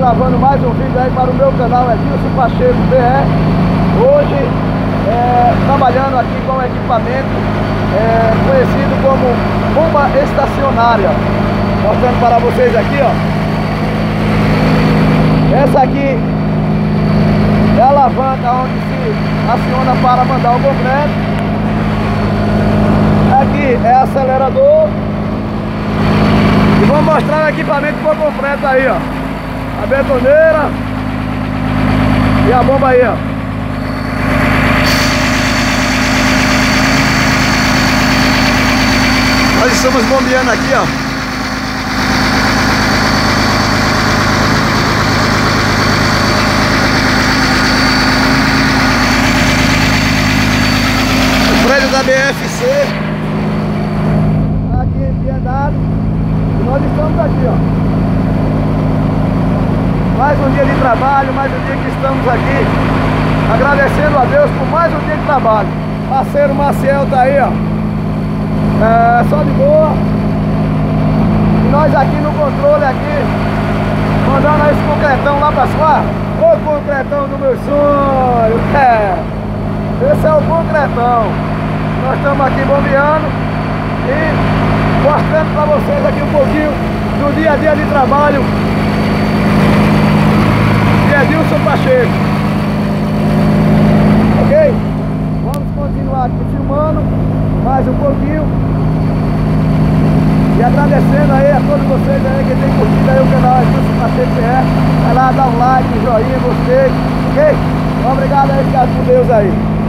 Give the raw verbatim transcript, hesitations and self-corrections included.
gravando mais um vídeo aí para o meu canal Edilson Pacheco B R. Hoje é, trabalhando aqui com equipamento é, conhecido como bomba estacionária. Mostrando para vocês aqui, ó. Essa aqui é a alavanca onde se aciona para mandar o concreto. Aqui é acelerador. E vou mostrar o equipamento por completo aí, ó. A betoneira e a bomba aí, ó. Nós estamos bombeando aqui, ó. O prédio da B F C. Aqui em Piedade. E nós estamos aqui, ó. Mais um dia de trabalho, mais um dia que estamos aqui, agradecendo a Deus por mais um dia de trabalho. Parceiro Maciel tá aí, ó. É, só de boa. E nós aqui no controle aqui, mandando esse concretão lá pra cima. O concretão do meu sonho. É. Esse é o concretão. Nós estamos aqui bombeando e mostrando pra vocês aqui um pouquinho do dia a dia de trabalho de Edilson Pacheco. Ok? Vamos continuar aqui filmando mais um pouquinho e agradecendo aí a todos vocês aí que tem curtido aí o canal Edilson Pacheco B R. Vai lá, dá um like, um joinha, gostei, ok? Obrigado aí, ficar com Deus aí.